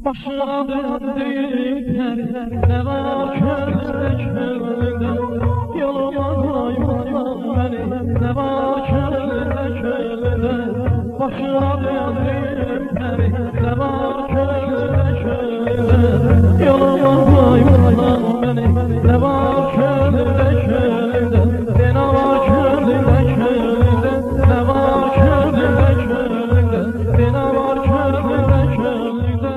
Başına döndükler ne var köşkülde, yoluma koymasan beni ne var köşkülde. Başına döndükler ne var köşkülde, yoluma koymasan beni ne var köşkülde. Ne var köşkülde, ne var köşkülde, ne var köşkülde.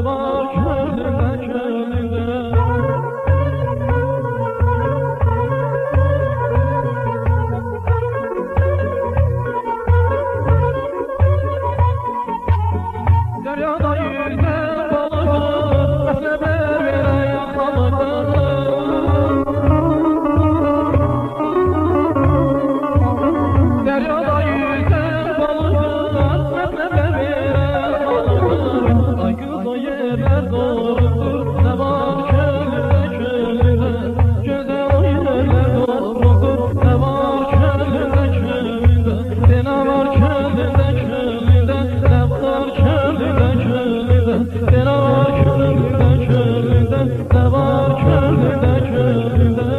Deryada yüzen balığı meslebe veren yakalığı. Deryada yüzen balığı meslebe veren balığı. Ay kız o yerler doğrudur, ne var köylüde, güzel o yerler doğrudur, ne var köylüde, ne var köylüde, ne var köylüde, ne var köylüde, ne var köylüde.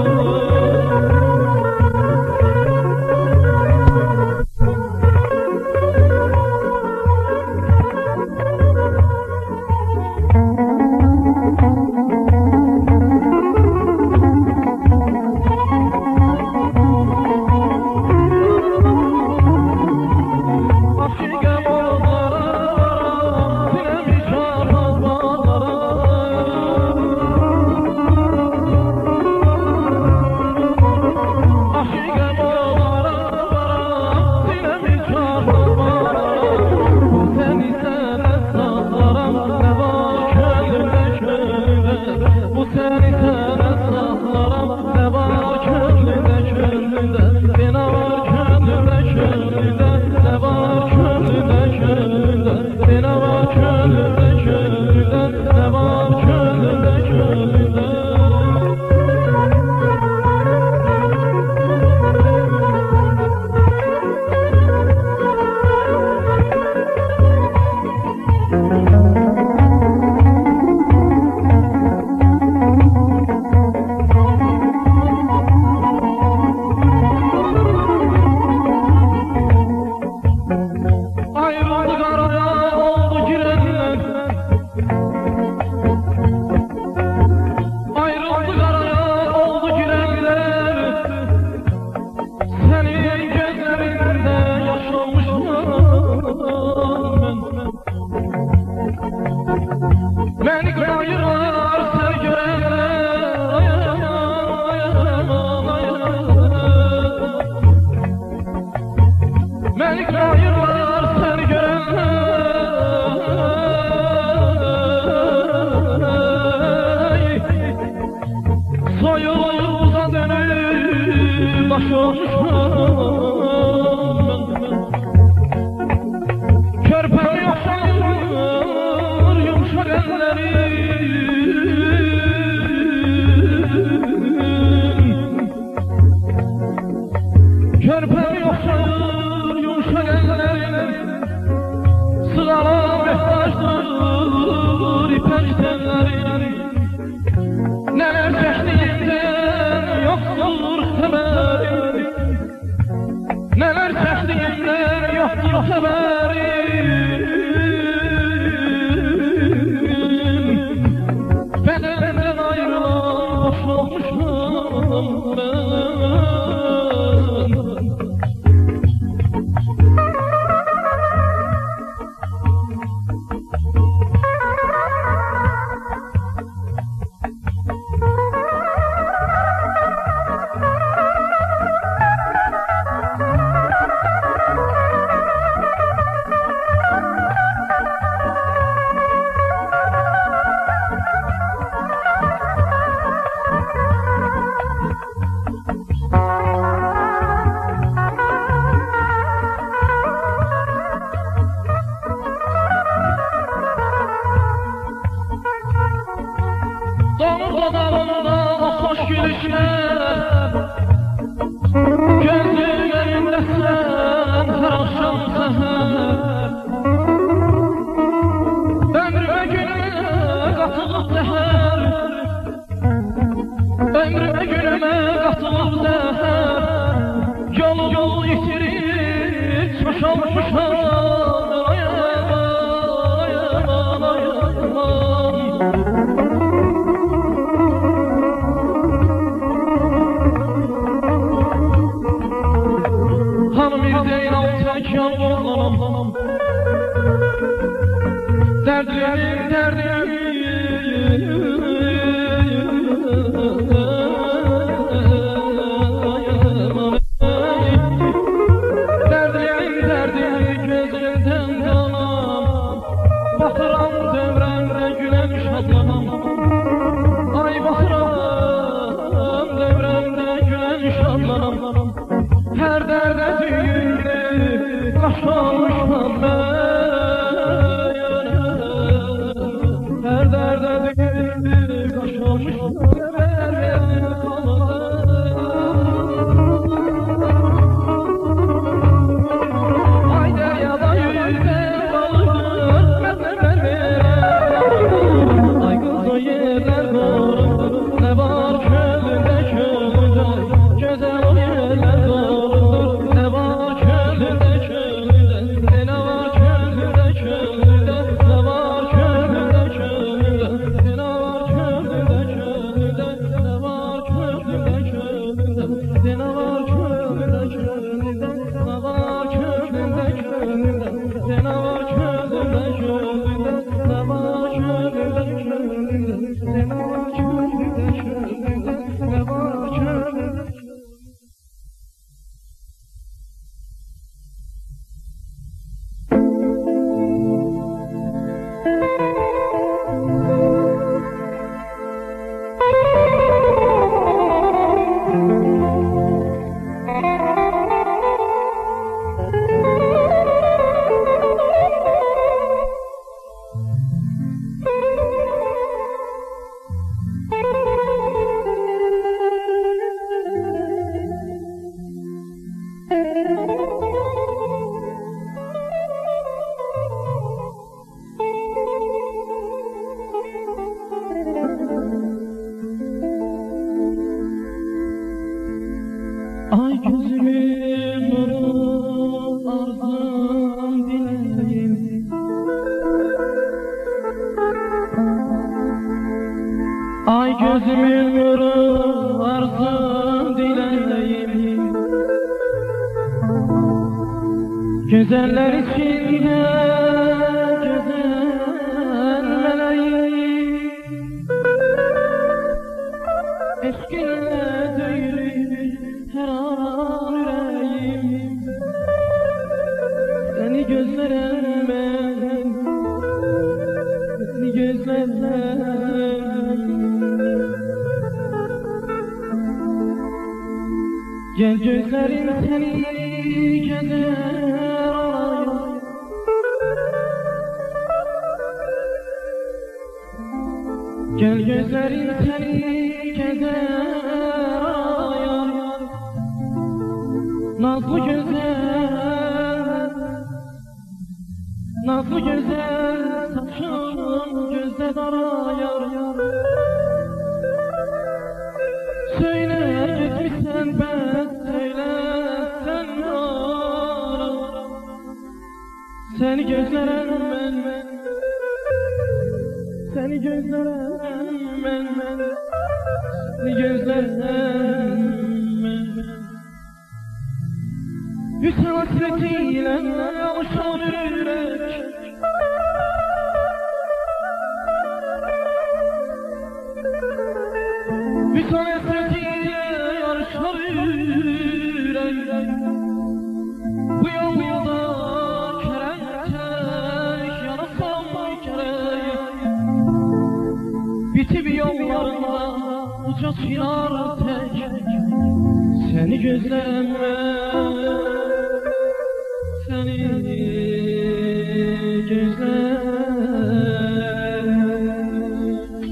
Soyuza dönüp körpem yaşar yumuşak ellerim, körpem yaşar yumuşak ellerim. Sıralar behtaştır ipek tellerim. Neler çektiğimden yoktur haberim, neler çektiğimden yoktur haberim. Bedenden ayrılan boş olmuşum ben. Domuz dalında o hoş gülüşler, gözlerinde sen her akşam seher. Ömrüme günüm pek yalvarlanam Derdim gözünden kalan Baxıram devrəmdə gülən şadlanam Ay baxıram devrəmdə gülən şadlanam Hər dərdə düyündü qaşalmışam mən Hər dərdə düyündü qaşalmışam Ay gözümün nuru arzum dileğim Ay gözümün nuru arzum dileğim Güzeller içinde güzel meleğim Eşkinle döyülür her an yüreğim Seni gözlerim ben Seni gözlerim Gel gözlerim seni gezer olayım Gel gözlerim seni gezer olayım Nazlı güzel, nazlı güzel saçın gözde darayar Söyle gitmişsen ben söylesen yar Seni gözlerim ben Seni gözlerim ben Seni gözlerim ben Hüsn hasretiyle alışan yürek Hüsn hasretiyle alışan yürek Bu yolda kerek yarasam kerek Bitip yollarına uca çınar tek Seni gözlerim Seni gözlerim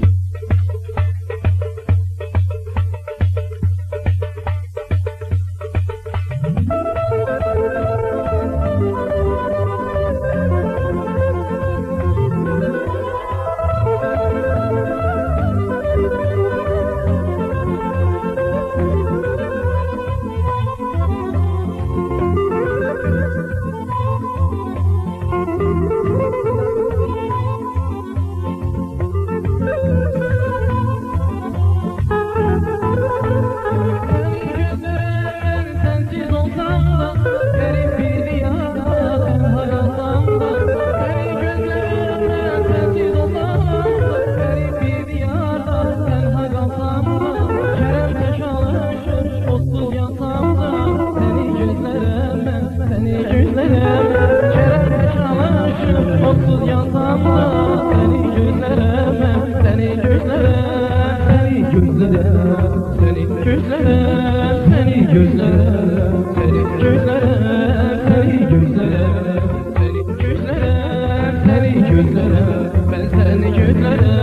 gözlerim, seni gözlerim, seni gözlerim, seni gözlerim, seni gözlerim, seni gözlerim, ben seni gözlerim.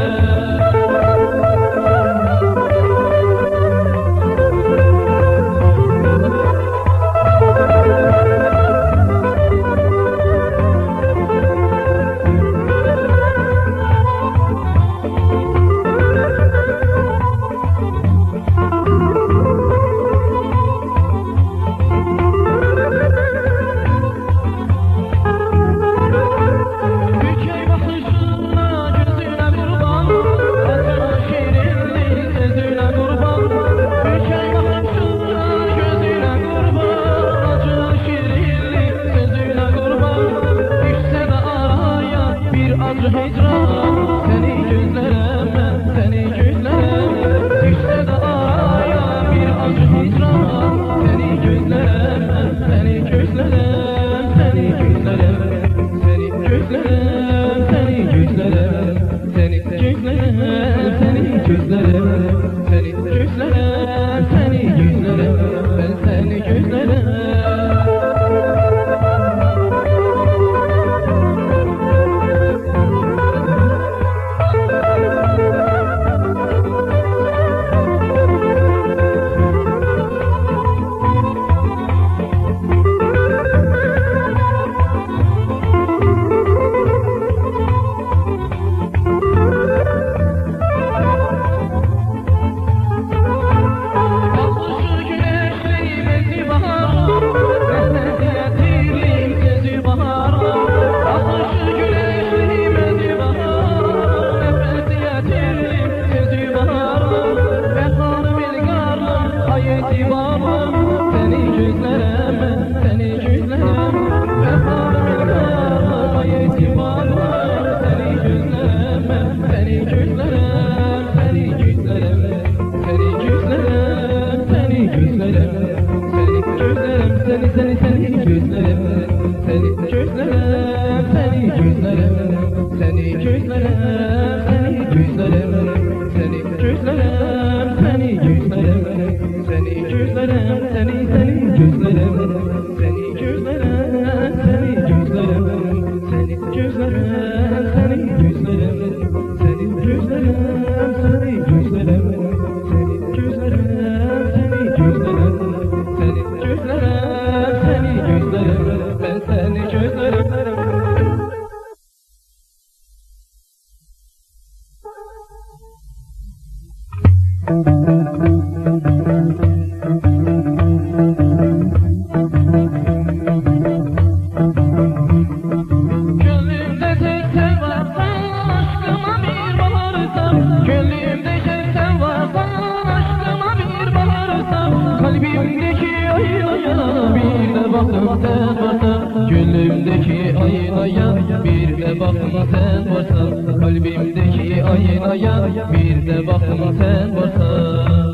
Gönlümdeki aynaya bir de bakma sen varsan, kalbimdeki aynaya bir de bakma sen varsan.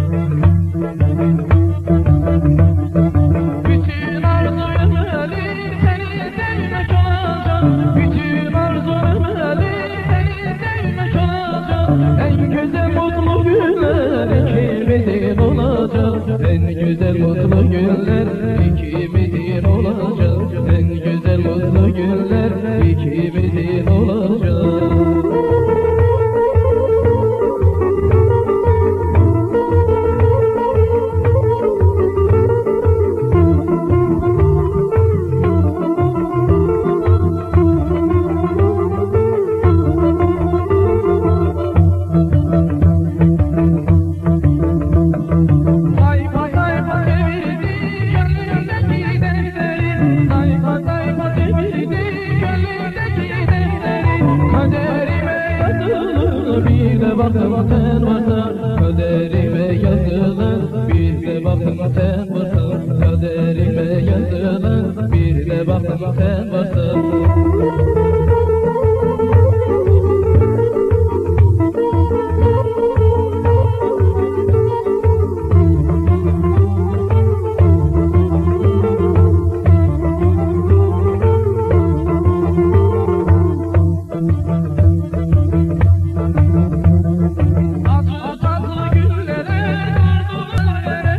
Bütün arzum Ali seni sevmek olacak, bütün arzum Ali seni sevmek olacak. En güzel mutlu günler ikimizin olacak, en güzel mutlu günler ikimizin olacak. En güzel mutlu günler ikimizin olacak. Sayfa sayfa çevirdi gönlümdeki defteri, sayfa sayfa çevirdi gönlümdeki defteri.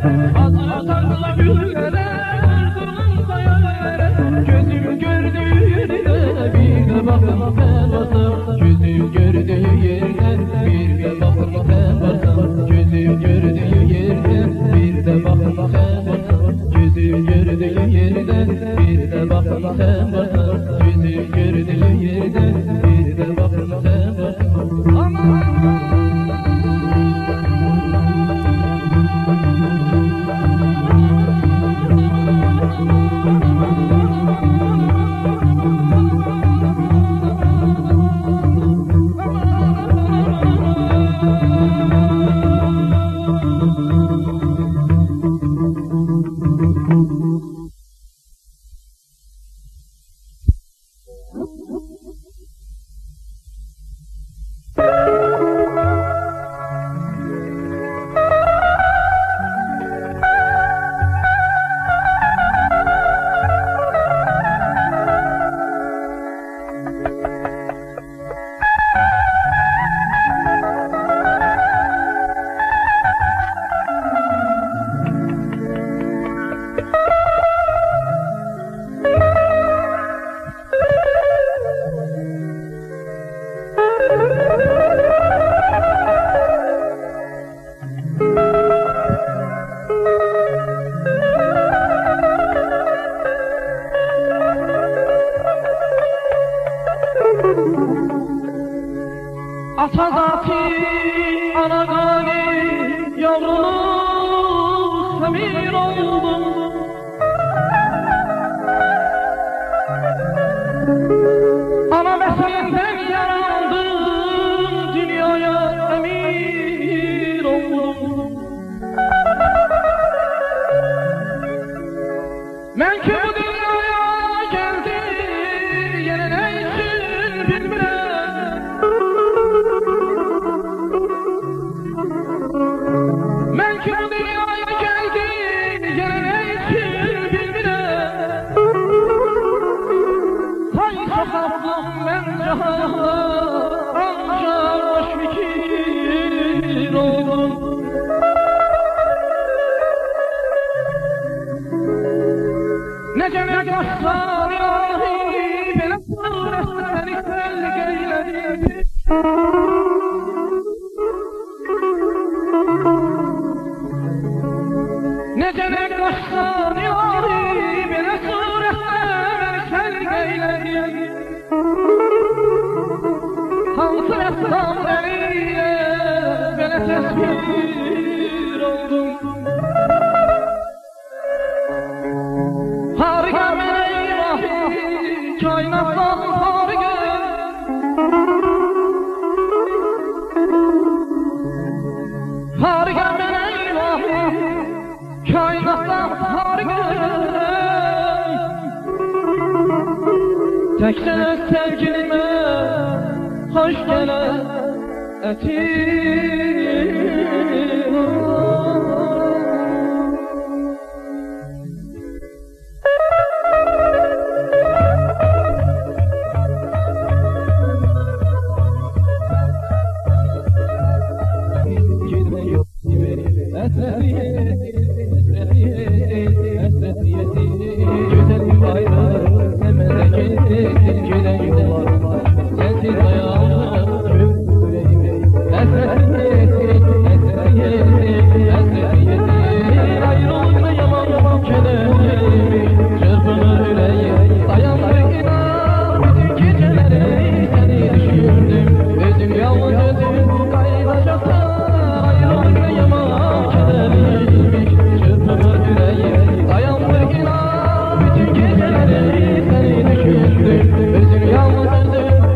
Atardılar güllere, vurdum hayallere. Gözüm gördüğü yerde bir de baktım sen varsın. Gözüm gördüğü yerde bir de baktım sen varsın. Gözüm gördüğü yerde bir de baktım sen varsın. Gözüm gördüğü yerde bir de baktım sen varsın. Gözüm gördüğü yerde bir de baktım sen varsın. Aman! Ata zati, ana gani, yavruluk semir oldum. Ana meslinden yarandım, dünyaya emir oldum. Ben ki bu dünyaya geldim, yine ne için bilmirem. Ben ki bu dünyaya geldim, yine ne için bilmirem. Hay sokaklık ben cahanda, ancak boş fikir oldum. Neceme başlar ilahi, bela suretleri felk eyledi. Neceme başlar ilahi, bela suretleri felk eyledi. Hansı esrarlarıyla bela tesbir oldum. Harika ben ilahi, kainattan harika. Harika ben ilahi, kainattan harika. Tekse sevgilime hoş gelen etim. Güzelim bayrağı memleketin giden yollar var. Sensiz ayağım yüreğime. Ayrılığına yaman yaman kederliymiş. Çırpınır yüreğim, dayanır inan. Bütün geceleri seni düşündüm. Özüm yalnız özüm kaynayacaksa. Ayrılığına yaman kederliymiş. Çırpınır yüreğim, dayanır inan. Bütün geceleri seni düşündüm. Özüm yalnız özüm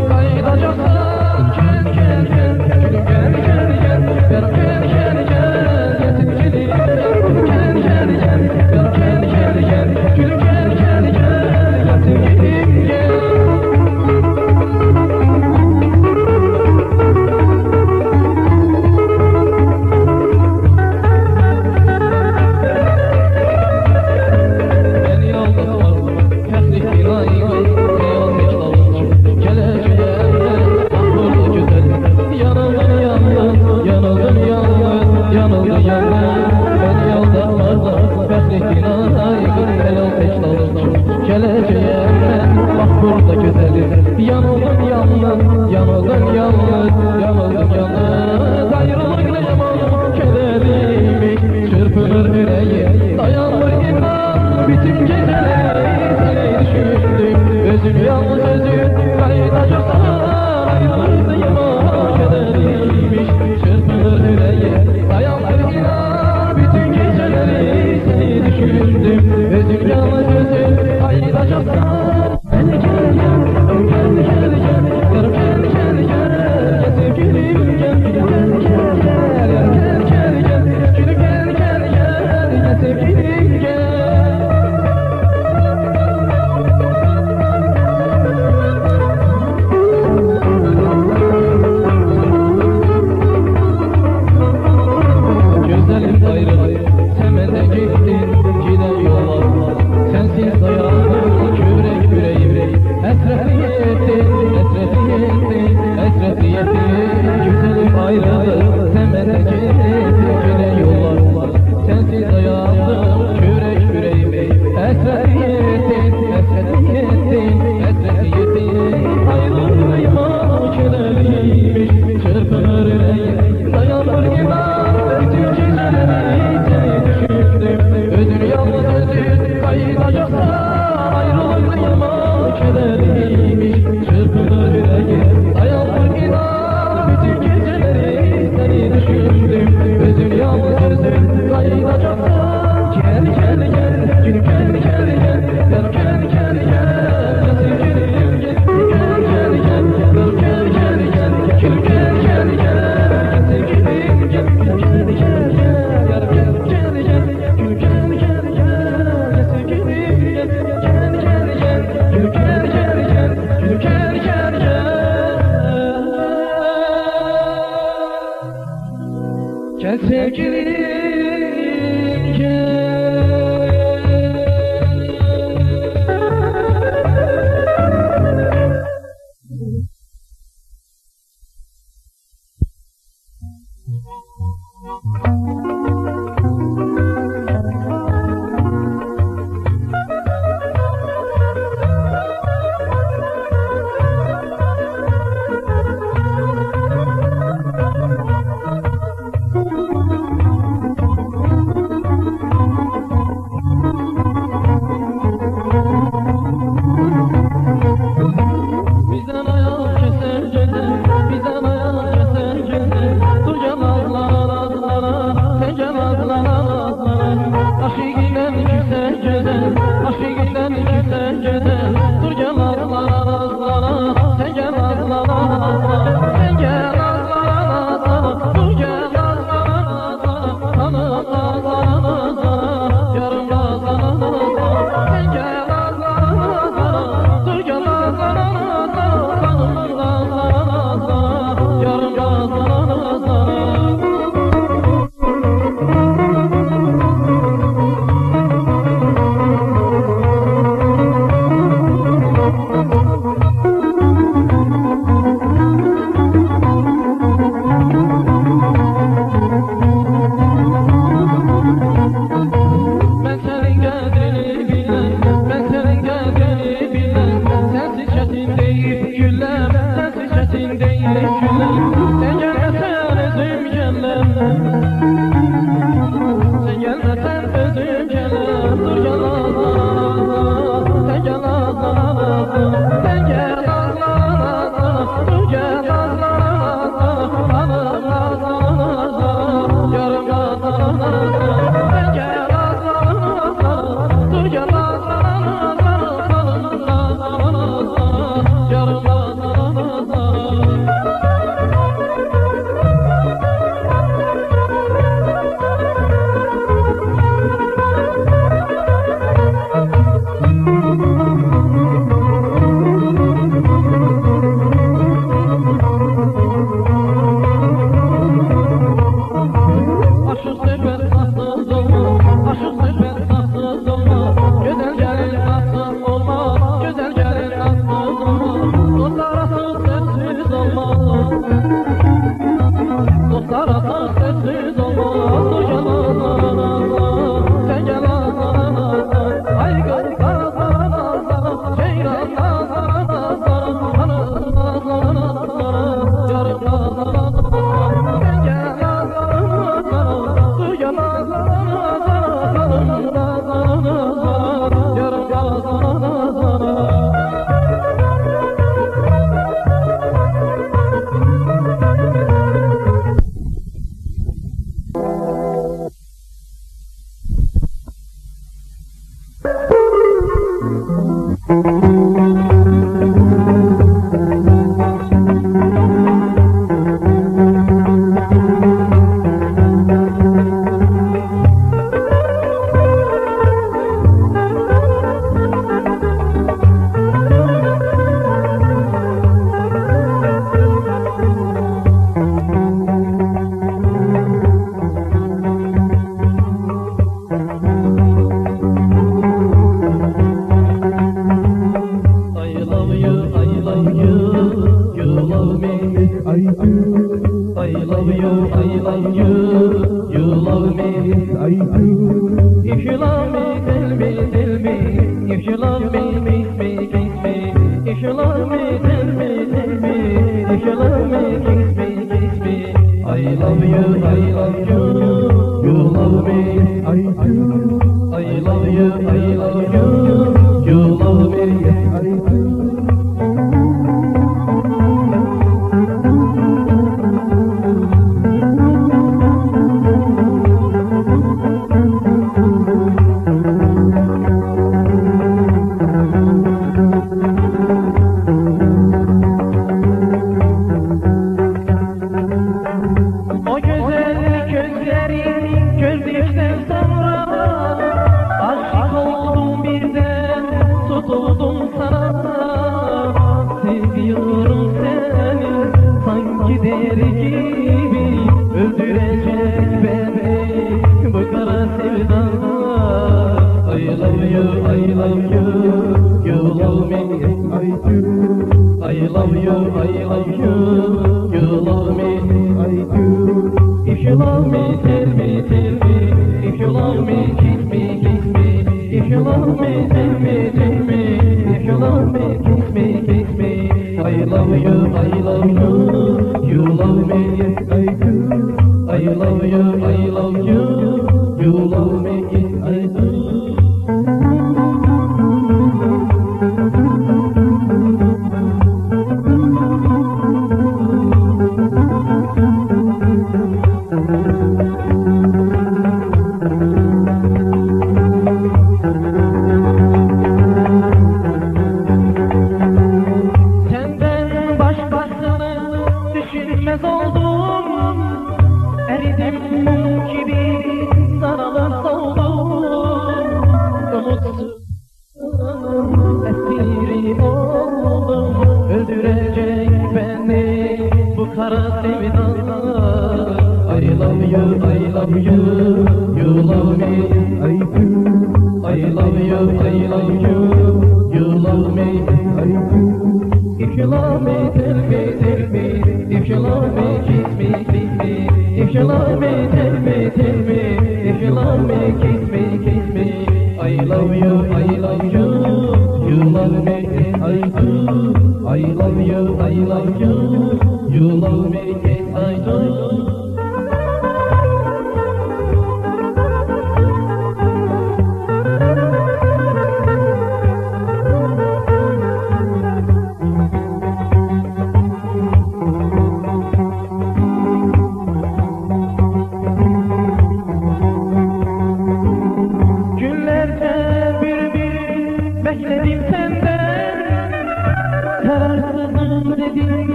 I do. If you love me, tell me, tell me. If you love me, kiss me, kiss me. If you love me, tell me, tell me. If you love me, kiss me, kiss me. I love you, I love you. You love me, I do. I love you, I love you. You love me, I do.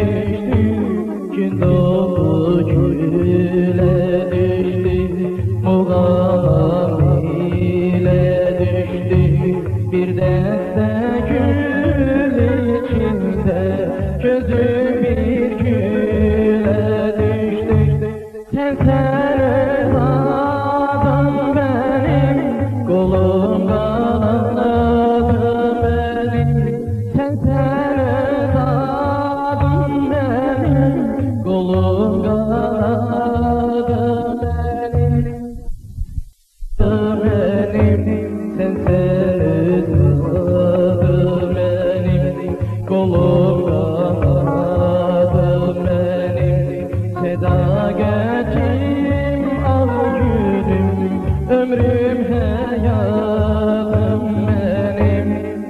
düştü, gün doğdu güle düştü, muğam ile düştü, bir deste gül içinde, gözüm bir güle düştü. Sen sevdadın benim, kolum kanadım benim. Sen sevdadın benim, kolum kanadım benim. Sen sevdadın benim, kolum kanadım benim. Seda geçim al gülüm, ömrüm hayatım benim.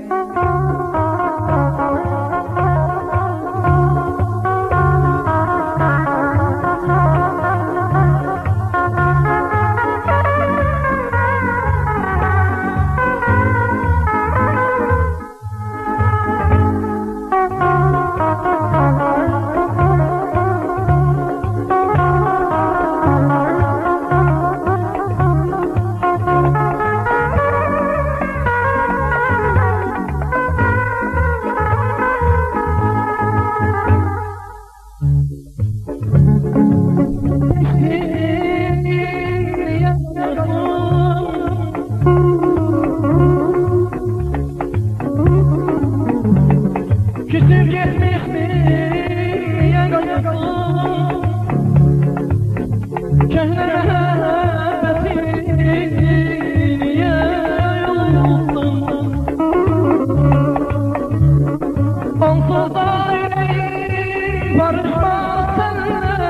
Küsüp gitmişsin ya kaçarsın, köhne muhabbetini niye yoldun? Onsuz da yüreğim barışmaz seninle.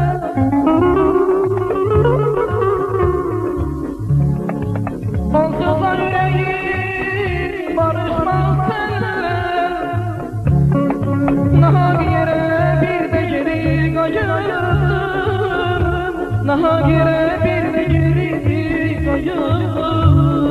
Onsuz da yüreğim barışmaz seninle. Nahak yere bir de geri kaçarsın, nahak yere bir de geri kaçarsın.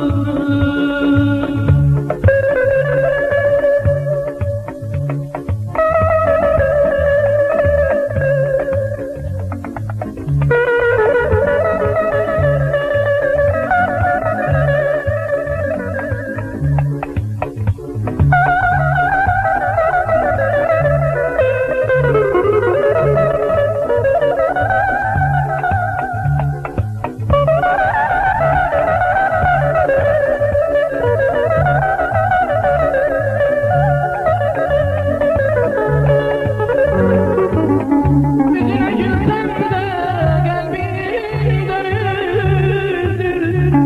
Yüzüne gülsem de kalbim dönüldür.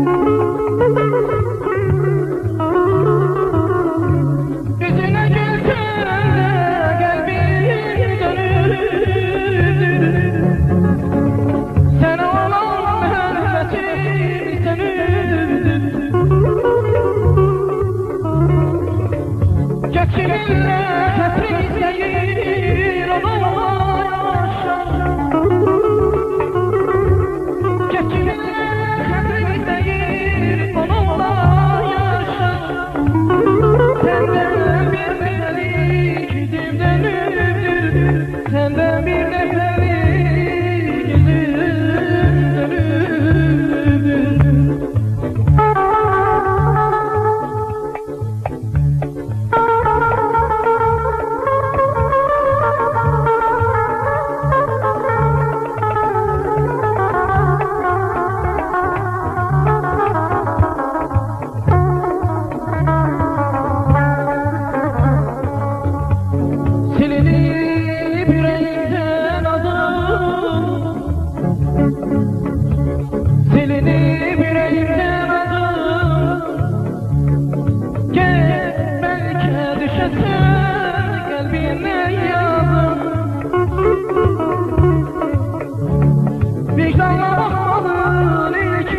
Yüzüne gülsem de kalbim dönüldür. Sen olan muhabbetim sönüldür. Geçiminle hasret değil olama yaşar. Geçiminle hasret değil olama yaşar. Senden bir nefeslik yüzüm dönüldür. Senden bir nefeslik yüzüm dönüldür. Silinip yüreğimden adım, silinip yüreğimden adım. Gel belki düşersen kalbine yazım. Vicdanla bakmadın ilk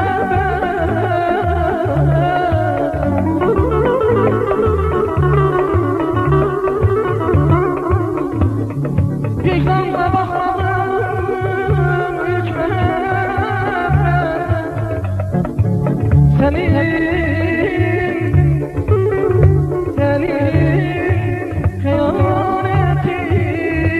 vicdanla bakmadın ilk senin hıyanetin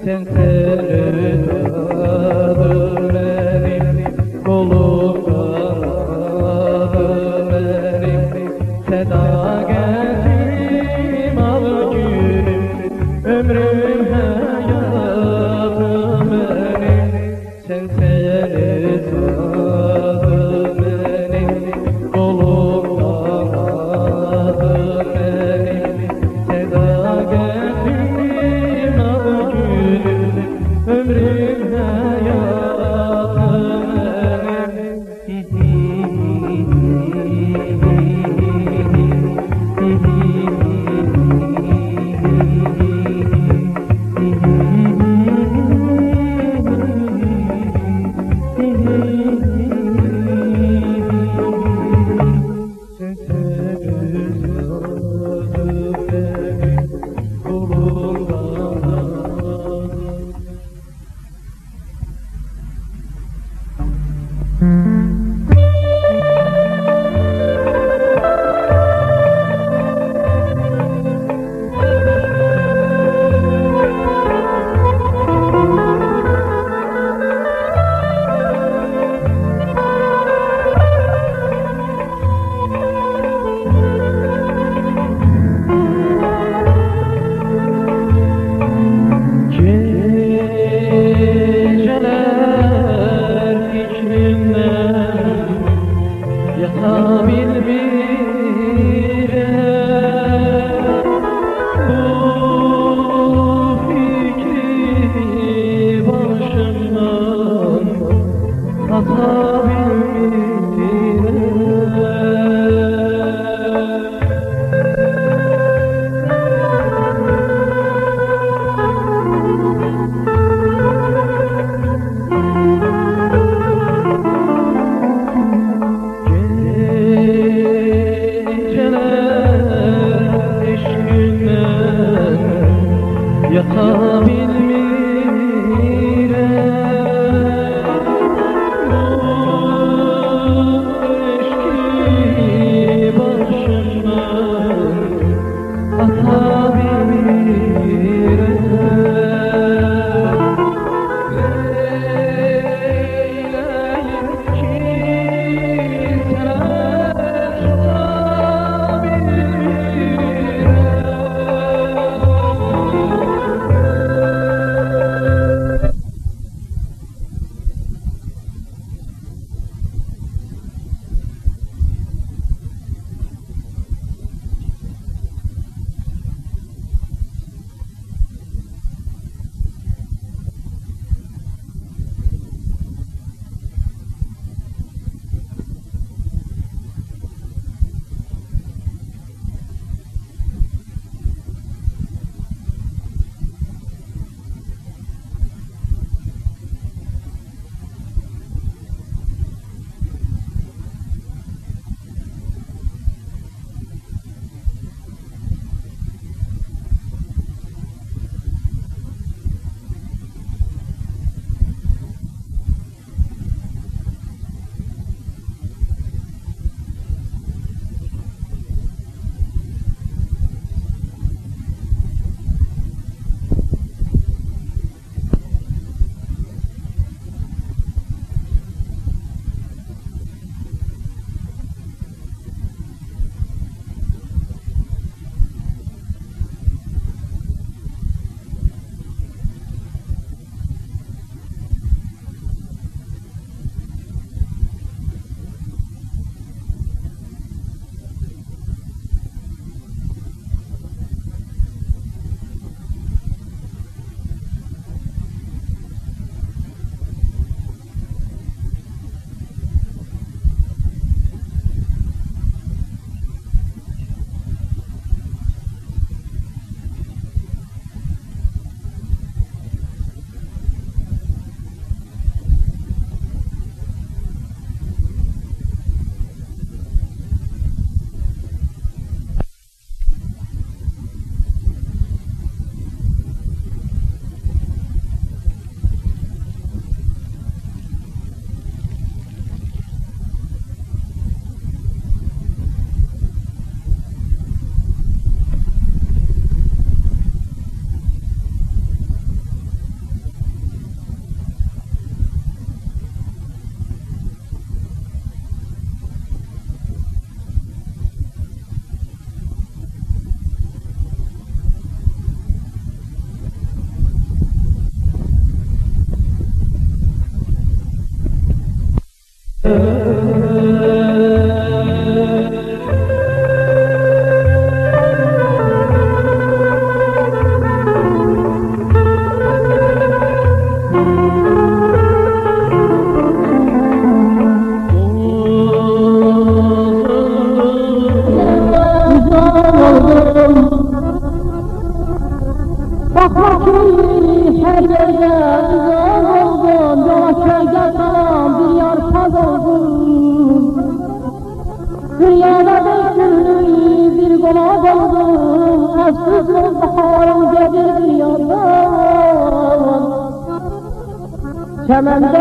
sen sevdadın benim, kolumdan aldın benim, sedagetim al gülüm, ömrüm hayatım benim, sen sevdadın benim, kolumdan aldın benim, sedagetim al gülüm, ömrüm hayatım oldum Efsizler baharım gelir yandan Çemende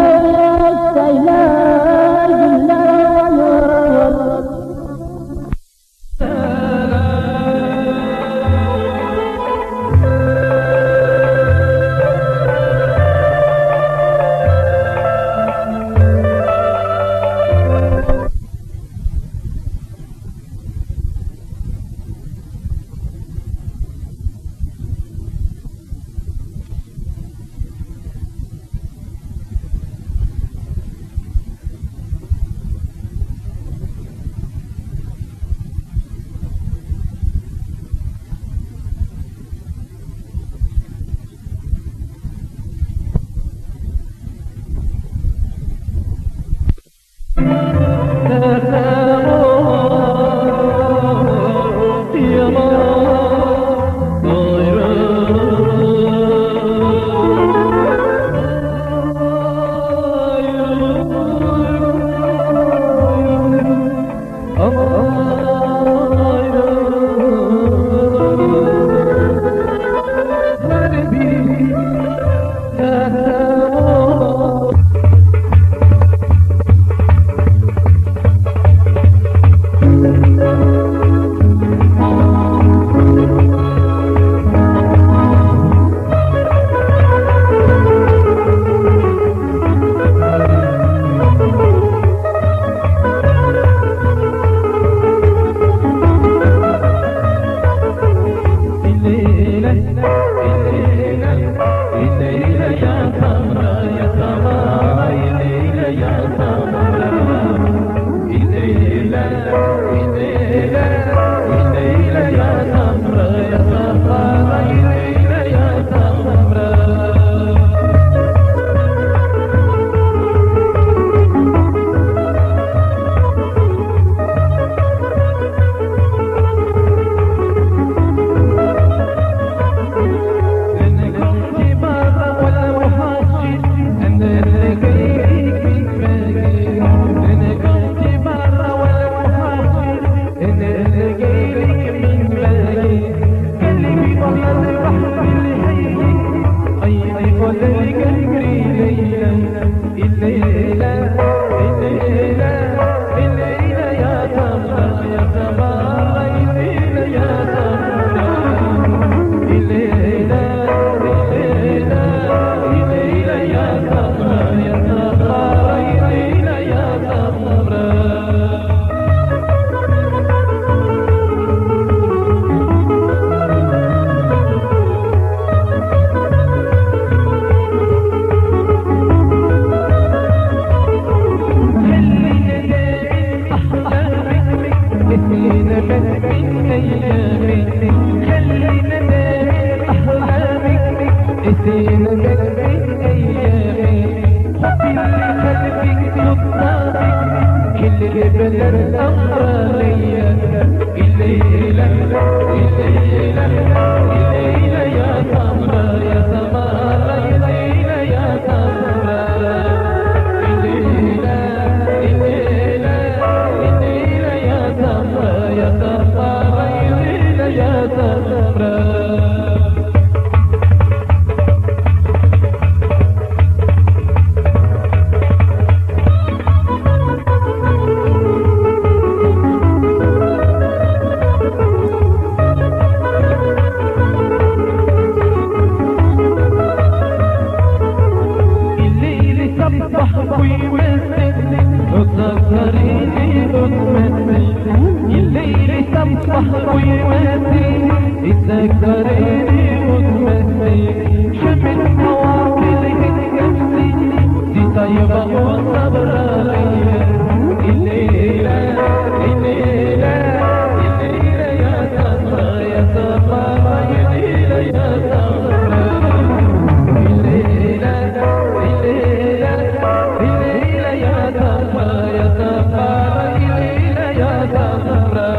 çiçekler güller var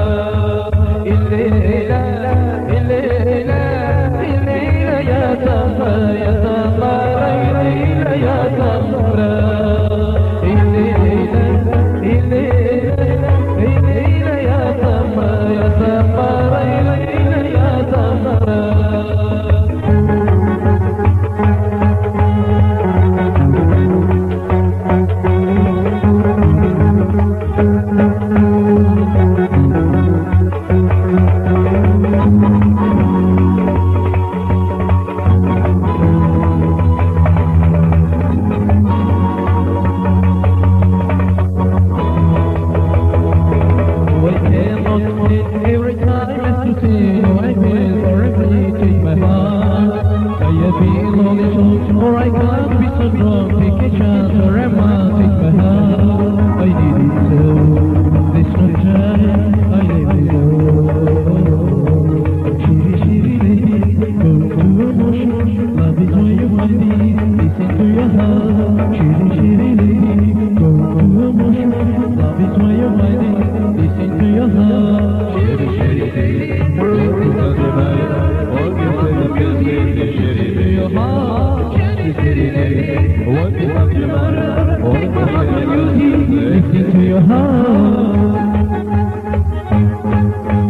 الليلة الليلة الليلة يا listen to your heart, shirin shirin, go to emotion, love is where you're hiding, listen to your heart, shirin shirin, go to your heart, what you say the music, shirin to your heart, shirin shirin, what you say the matter, what you say the music, listen to your heart.